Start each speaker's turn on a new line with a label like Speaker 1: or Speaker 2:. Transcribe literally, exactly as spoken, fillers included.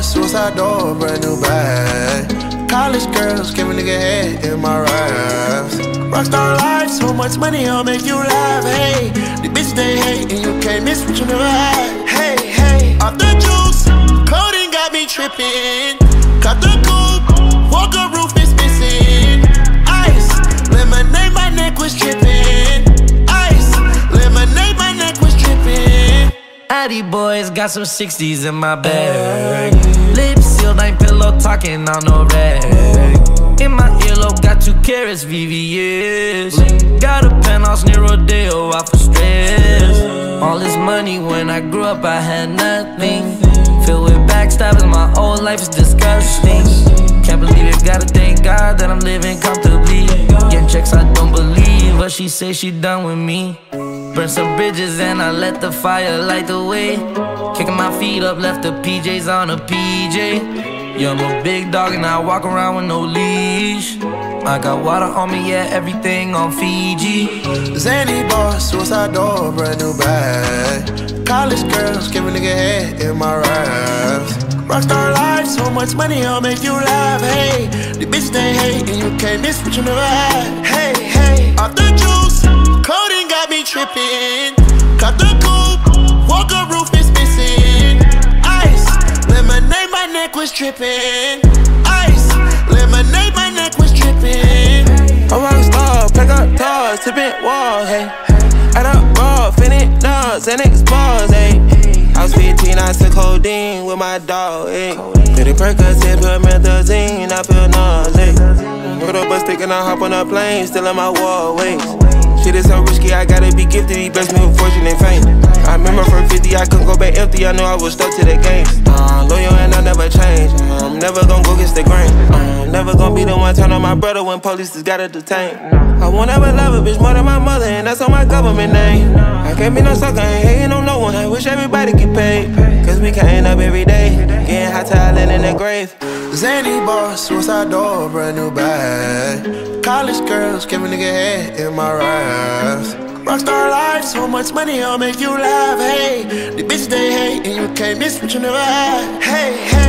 Speaker 1: boss, suicide door, brand new bag. College girls, give a nigga head in my raps. Rockstar life, so much money, I'll make you laugh. Hey, the bitch they hate, and you can't miss what you never had. Hey, hey, off the juice, clothing got me tripping. Cut the coupe, walker roof is missing. Ice, lemonade, my neck was tripping. Ice, lemonade, my neck was tripping.
Speaker 2: Addy boys got some sixties in my bag. Lips sealed, ain't pillow talking on no rag. In my earlobe, got two carats, V V S. Got a penthouse near Rodeo, off for stress. All this money, when I grew up, I had nothing. Filled with backstabbing, my whole life is disgusting. Can't believe it, gotta thank God that I'm living comfortably. Getting checks, I don't believe, but she say she done with me. Burn some bridges and I let the fire light the way. Kicking my feet up, left the P Js on a P J. Yeah, I'm a big dog and I walk around with no leash. I got water on me, yeah, everything on Fiji.
Speaker 1: Zany boss, suicide door, brand new bag. College girls, give a nigga head in my raps. Rockstar life, so much money, I'll make you laugh. Hey, the bitch they hate, and you can't miss what you never had. Hey, hey, off the juice, clothing got me tripping. Cut the coupe, walker roof is missing. Ice, lemonade, my neck was tripping. Ice, lemonade, my neck was tripping.
Speaker 3: I'm a rockstar, pack up toys, tipping walls, hey. Add up raw, finish nuts, and expose, hey. I was fifteen, I took codeine with my dog, ayy. Pretty Percocet, put methazine, I feel nauseous. Put up a stick and I hop on a plane, still in my wallways. Shit is so risky, I gotta be gifted, he blessed me with fortune and fame. I remember from fifty, I couldn't go back empty, I knew I was stuck to the game. Uh, loyal and I never change, uh, I'm never gonna go against the grain. uh, I'm never gonna be the one turn on my brother when police just gotta detain. I won't ever love a bitch more than my mother, and that's on my government name. I can't be no sucker, I ain't hating on no one, I wish everybody get paid. Cause we can't up every day, getting hot talent in the grave.
Speaker 1: Zany boss, suicide door, brand new bag. College girls, give a nigga head in my raps. Rockstar life, so much money, I'll make you laugh. Hey, the bitch they hate, and you can't miss what you never had. Hey, hey.